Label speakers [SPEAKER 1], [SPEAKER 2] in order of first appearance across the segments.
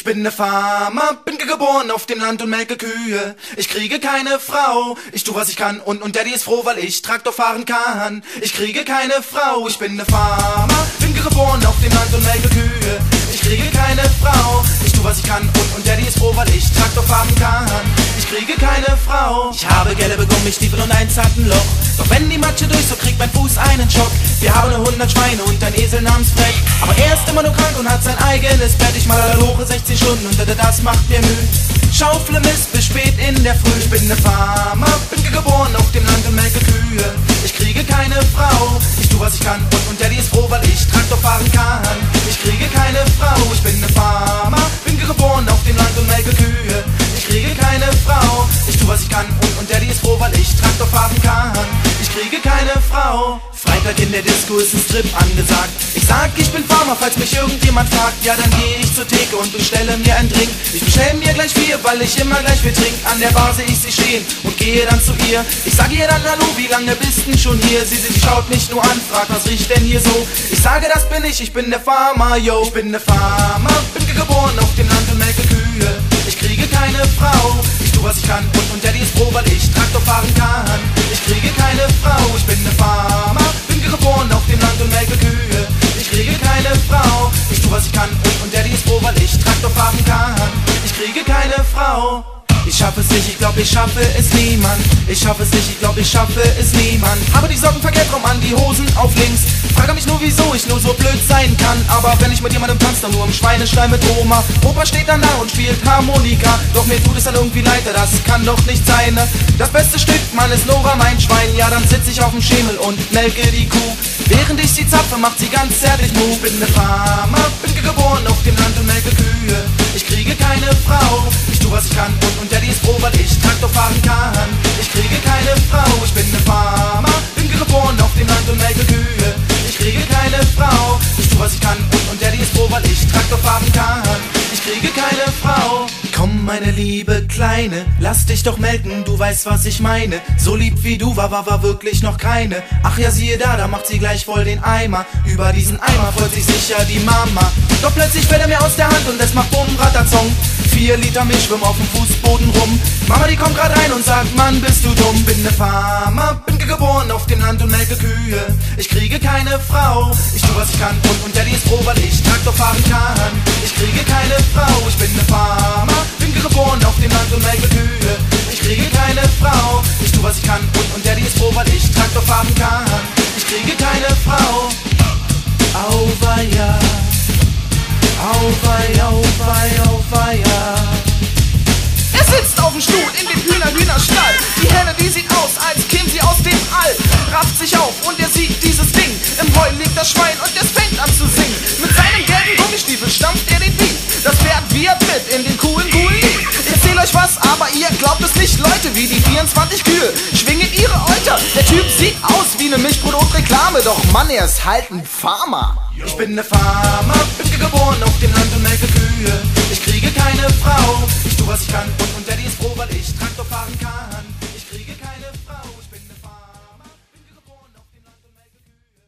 [SPEAKER 1] Ich bin ne Farmer, bin geboren auf dem Land und melke Kühe. Ich kriege keine Frau, ich tu was ich kann und Daddy ist froh, weil ich Traktor fahren kann. Ich kriege keine Frau, ich bin ne Farmer, bin geboren auf dem Land und melke Kühe. Ich kriege keine Frau, ich tu was ich kann und Daddy ist froh, weil ich Traktor fahren kann. Ich kriege keine Frau. Ich habe gelbe Gummistiefel und einen zarten Loch. Doch wenn die Matsche durch, so kriegt mein Fuß einen Schock. Wir haben 100 Schweine und ein Esel namens Fred. Aber er ist immer nur krank und hat sein eigenes Bett. Ich mal hoch 16 Stunden und das macht mir Mühe. Schaufle Mist bis spät in der Früh. Ich bin ne Farmer, bin geboren auf dem Land und melke Kühe. Ich kriege keine Frau, ich tu was ich kann und Daddy ist froh, weil ich Traktor fahren kann. Ich kriege keine Frau, ich bin ne Farmer, bin geboren auf dem Land und melke Kühe. Ich kriege keine Frau, ich tu was ich kann und Daddy ist froh, weil ich Traktor fahren kann. Ich kriege keine Frau. Freitag in der Disco ist ein Strip angesagt. Ich sag, ich bin Farmer, falls mich irgendjemand fragt. Ja, dann gehe ich zur Theke und bestelle mir einen Drink. Ich bestelle mir gleich 4, weil ich immer gleich viel trink. An der Bar sehe ich sie stehen und gehe dann zu ihr. Ich sage ihr dann hallo, wie lange bist denn schon hier? Sie schaut mich nur an, fragt, was riecht denn hier so? Ich sage, das bin ich bin der Farmer, yo. Ich bin der Farmer, bin geboren auf dem Land und melke Kühe. Ich kriege keine Frau, ich tu was ich kann und Daddy ist froh, weil ich Traktor fahren kann. Ich kriege keine Frau, ich bin der Farmer, bin geboren auf dem Land und melke Kühe. Ich kriege keine Frau, ich tu was ich kann und Daddy ist froh, weil ich Traktor fahren kann. Ich kriege keine Frau. Ich schaffe es nicht, ich glaub, ich schaffe es niemand. Ich schaffe es nicht, ich glaub, ich schaffe es niemand. Habe die Socken verkehrt rum an, die Hosen auf links. Frage mich nur, wieso ich nur so blöd sein kann. Aber wenn ich mit jemandem tanze, dann nur im Schweinestall mit Oma. Opa steht dann da und spielt Harmonika. Doch mir tut es dann irgendwie leid, das kann doch nicht sein. Das beste Stück, Mann, ist Nora, mein Schwein. Ja, dann sitz ich auf dem Schemel und melke die Kuh. Während ich sie zapfe, macht sie ganz zärtlich Move. Ich bin ne Farmer, bin geboren auf dem Land und melke Kühe. Ich kriege keine Frau, ich tu was ich kann und Daddy ist froh, weil ich Traktor fahren kann. Ich kriege keine Frau, ich bin ne Farmer, bin geboren auf dem Land und melke Kühe. Ich kriege keine Frau, ich tu was ich kann und Daddy ist froh, weil ich Traktor fahren kann. Ich kriege keine Frau. Komm, meine liebe Kleine, lass dich doch melken, du weißt, was ich meine. So lieb wie du war wirklich noch keine. Ach ja, siehe da macht sie gleich voll den Eimer. Über diesen Eimer freut sich sicher die Mama. Doch plötzlich fällt er mir aus der Hand und es macht Bumm, Ratazong. 4 Liter Milch schwimmen auf dem Fußboden rum. Mama, die kommt grad rein und sagt, Mann, bist du dumm. Bin ne Farmer, bin geboren auf dem Land und melke Kühe. Ich kriege keine Frau, ich tu was ich kann und Daddy ist froh, weil ich Traktor fahren kann. Ich kriege keine Frau, ich bin ne Farmer, bin geboren auf dem Land und melke Kühe. Ich kriege keine Frau, ich tu was ich kann und Daddy ist froh, weil ich Traktor fahren kann. Ich kriege keine Frau. Auweia, auweia, auweia, auweia.
[SPEAKER 2] Er sitzt auf dem Stuhl in dem Hühnerstall. Die Henne, die sieht aus, als käme sie aus dem All. Rafft sich auf und er sieht dieses Ding. Im Heu liegt das Schwein und es fängt an zu singen. Mit seinem gelben Gummistiefel stampft er den Beat. Das Pferd wiehert mit in den coolen Lied. Ich erzähl euch was, aber ihr glaubt es nicht, Leute. Wie die 24 Kühe schwingen ihre Euter. Der Typ sieht aus wie ne Milchproduktreklame. Doch Mann, er ist halt ein Farmer.
[SPEAKER 1] Ich bin ne Farmer, bin geboren auf dem Land und melke Kühe. Ich kriege keine Frau, ich tu was ich kann und Daddy ist froh, weil ich Traktor fahren kann. Ich kriege keine Frau, ich bin ne Farmer, bin geboren auf dem Land und melke Kühe.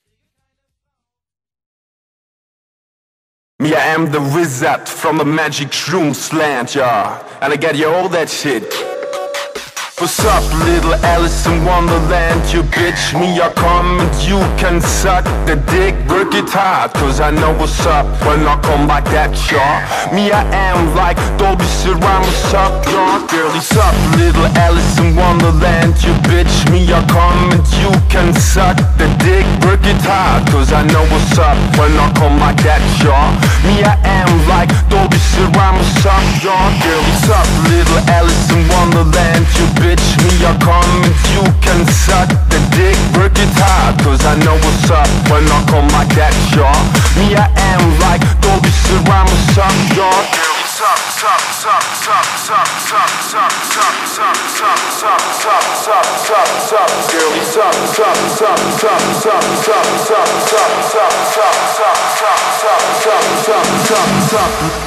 [SPEAKER 3] Me, I am the wizard from the magic room slant, yeah. And I get you all that shit. What's up, little Alice in Wonderland, you bitch? Me, I come and you can suck the dick, work it hard, cause I know what's up when I come like that, y'all. Me, I am like Dolby Surround, what's up, y'all? Girlies up, little Alice in Wonderland, you bitch? Me, I come and you can suck the dick, work it hard, cause I know what's up when I come like that, y'all. Me, I am like Dolby Surround, what's up, y'all? Girlies up, little Alice in Wonderland, you bitch? Me, I come and you can suck the dick, work it hard, cause I know what's up when I come like that, y'all. Me, I am like Dolby Surround, what's up, y'all? Girlies up, sup, sup, sup, sup, sup, sup, sup, sup, sup, sup, sup, sup, sup, sup. Girlies up, sup, sup, sup, sup, sup, sup, sup, sup, sup, sup, sup, sup, sup, sup, sup, sup.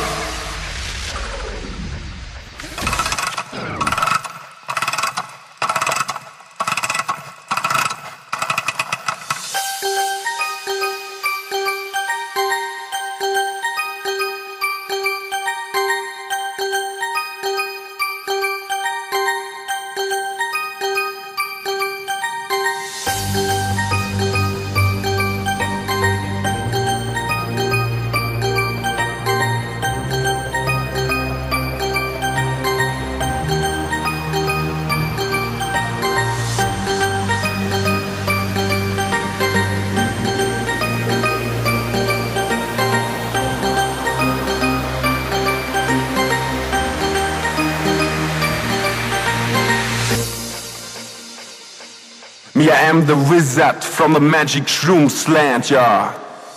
[SPEAKER 3] Me, I am the wizard from the Magic Shrooms land, yeah.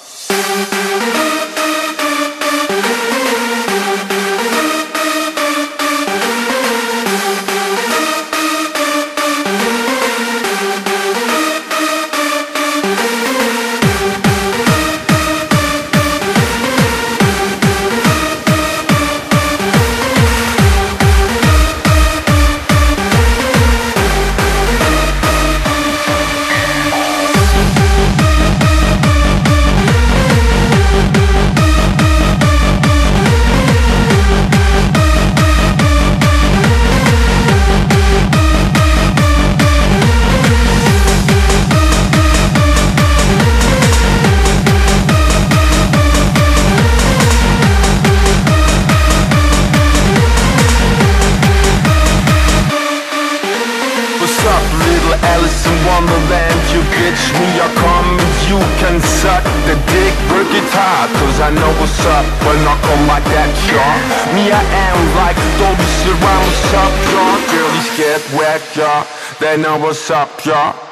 [SPEAKER 3] Alice in Wonderland, you bitch, me, I come and you can suck the dick, work it hard, cause I know what's up when I come like that, y'all. Me, I am like Dolby Surround, what's up, y'all. Girlies get wet, y'all, they know what's up, y'all.